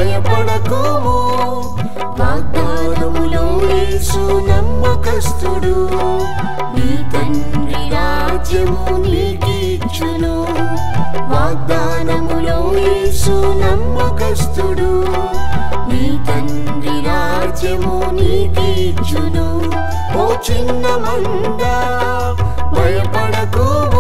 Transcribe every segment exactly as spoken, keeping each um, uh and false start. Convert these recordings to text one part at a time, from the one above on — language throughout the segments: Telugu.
భయపడకుము వాగ్దానములో యేసు నమ్మకస్తుడు నీ తండ్రి రాజ్యము నీకిచ్చును వాగ్దానములో యేసు నమ్మకస్తుడు నీ తండ్రి రాజ్యము నీకిచ్చును ఓ చిన్న మంద భయపడకుము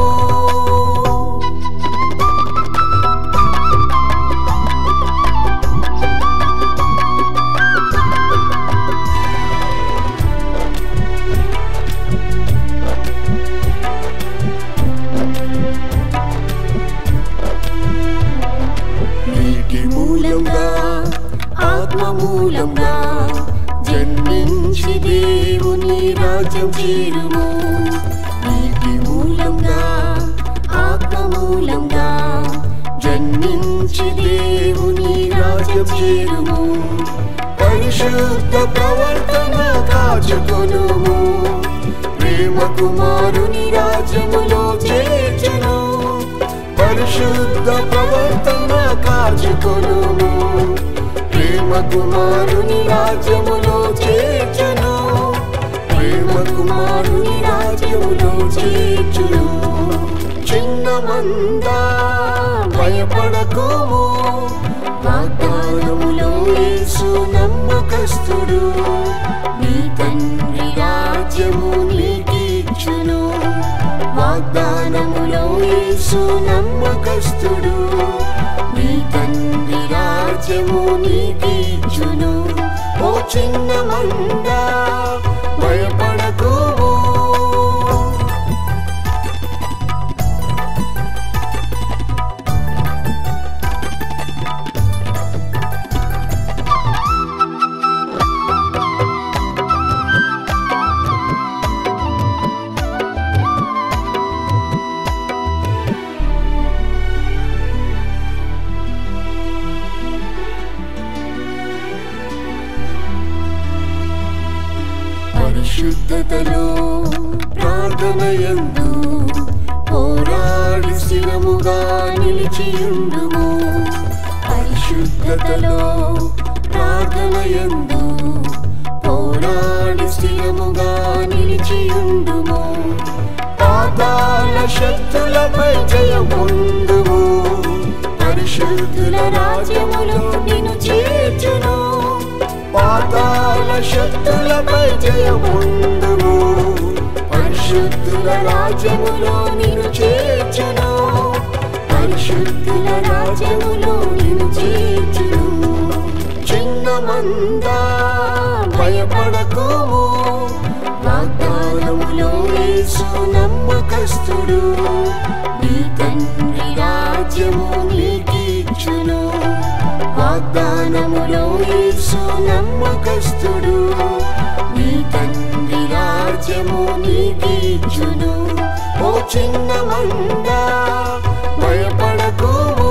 నీటి మూలంగా ఆత్మ మూలంగా జన్మించి దేవుని రాజ్యం చేరుము నీటి మూలంగా ఆత్మ మూలంగా జన్మించి దేవుని రాజ్యం చేరుము పరిశుద్ధ ప్రవర్తన కాచుకొనుము ప్రేమ కుమారుని రాజ్యములో చేర్చును పరిశుద్ధ ప్రవర్తన కాచుకొనుము ప్రేమ కుమారుని రాజ్యములో చేర్చును ప్రేమ కుమారుని రాజ్యములో చేర్చును చిన్న మంద భయపడకుము వాగ్దానములో యేసు నమ్మకస్తుడు నీ తండ్రి రాజ్యము నీకిచ్చును వాగ్దానములో యేసు నమ్మకస్తుడు నీ తండ్రి రాజ్యము నీకిచ్చును ఓ చిన్న మంద భయపడకుము పరిశుద్ధతలో ప్రార్థనయందు పోరాడి స్థిరముగా నిలిచియుండుము పరిశుద్ధతలో ప్రార్థనయందు పోరాడి స్థిరముగా నిలిచియుండుము పాతాళ శక్తులపై జయముందుము పరిశుద్ధుల రాజ్యములో నిన్ను చేర్చును పాతాళ శక్తులపై జయముందుము పరిశుద్ధుల రాజ్యములో నిన్ను చేర్చును పరిశుద్ధుల రాజ్యములో నిన్ను చేర్చును చిన్న మంద భయపడకుము వాగ్దానములో యేసు నమ్మకస్తుడు నీ తండ్రి రాజ్యము నీకిచ్చును వాగ్దానములో యేసు నమ్మకస్తుడు నీ తండ్రి రాజ్యము నీకిచ్చును ఓ చిన్న మంద భయపడకుము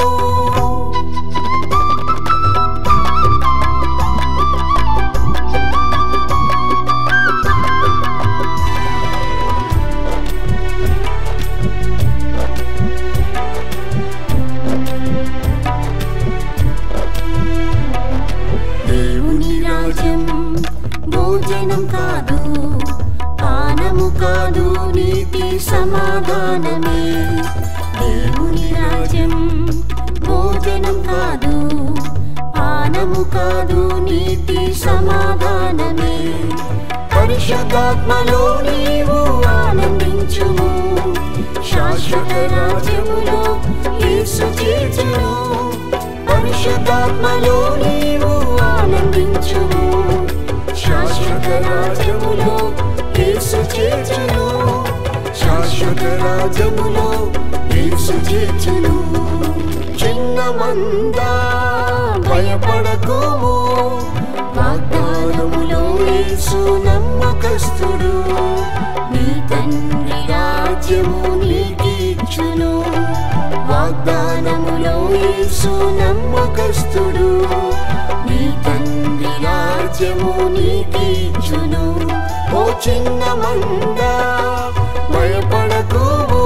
భోజనం కాదు పానము కాదు నీతి సమాధానమే దేవుని రాజ్యం భోజనం కాదు పానము కాదు నీతి సమాధానమే పరిశుద్ధాత్మలో నీవు ఆనందించుము శాశ్వత రాజ్యములో యేసు చేర్చును పరిశుద్ధాత్మలో నీవు ఆనందించుము శాశ్వత రాజ్యములో యేసు చేర్చును శాశ్వత రాజ్యములో యేసు చేర్చును చిన్న మంద భయపడకుము వాగ్దానములో యేసు నమ్మకస్తుడు నీ తండ్రి రాజ్యము నీకిచ్చును వాగ్దానములో యేసు నమ్మకస్తుడు నీ తండ్రి రాజ్యము నీకిచ్చును ఓ చిన్న మంద భయపడకుము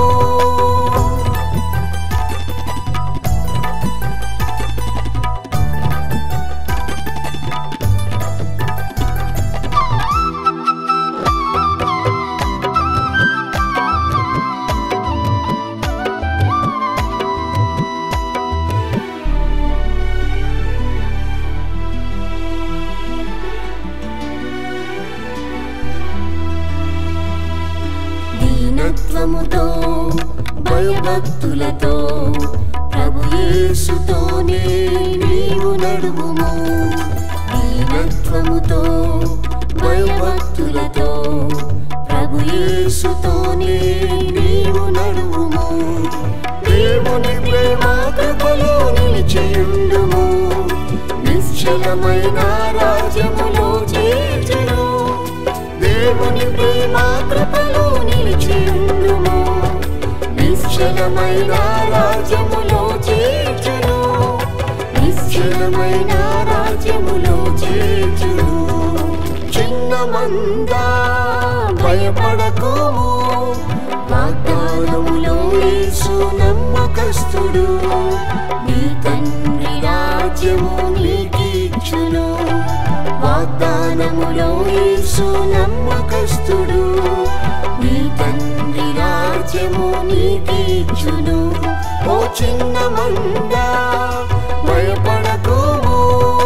భయభక్తులతో ప్రభు యేసుతోనే నీవు నడువుము. దీనత్వముతో భయభక్తులతో ప్రభు యేసుతోనే నీవు నడువుము. దేవుని ప్రేమ కృపలో నిలిచియుండుము. నిశ్చలమైన రాజ్యములో చేర్చును. దేవుని ప్రేమ కృపలో నిలిచియుండుము. నిశ్చలమైన రాజ్యములో చేర్చును. నిశ్చలమైన రాజ్యములో చేర్చును. చిన్న మంద భయపడకుము. వాగ్దానములో యేసు నమ్మకస్తుడు. నీ తండ్రి రాజ్యము నీకిచ్చును. వాగ్దానములో యేసు నమ్మకస్తుడు. నీ తండ్రి రాజ్యము నీకిచ్చును. ఓ చిన్న మంద భయపడకుము.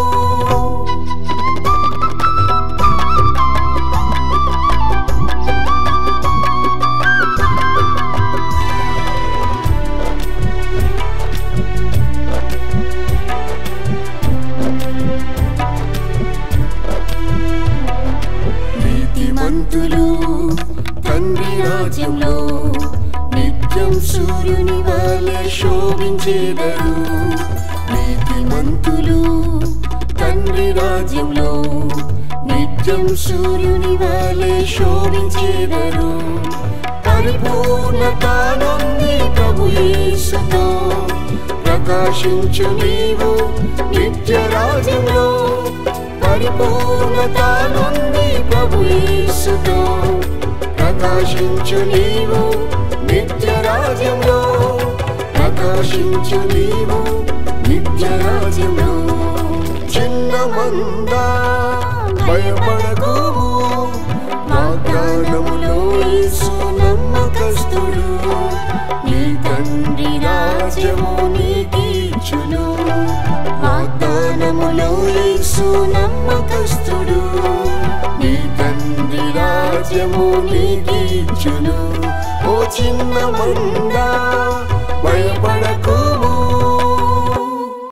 నీతిమంతులు తండ్రి రాజ్యంలో నిత్యం సూర్యుని వలె శోభించేదరు. నీతిమంతులు తండ్రి రాజ్యంలో నిత్యం సూర్యుని వలె శోభించేదరు. పరిపూర్ణత నుండి ప్రభు యేసుతో ప్రకాశించు నీవు నిత్య రాజ్యంలో. పరిపూర్ణత నుండి ప్రభు యేసుతో ప్రకాశించు నీవు నిత్య రాజ్యంలో. ప్రకాశించు నీవు నిత్య రాజ్యంలో. చిన్న మంద భయపడకుము. వాగ్దానములో యేసు నమ్మకస్తుడు. నీ తండ్రి రాజ్యము నీకిచ్చును. వాగ్దానములో యేసు నమ్మకస్తుడు. నీ తండ్రి రాజ్యము నీకిచ్చును. ఓ చిన్న మంద భయపడకు.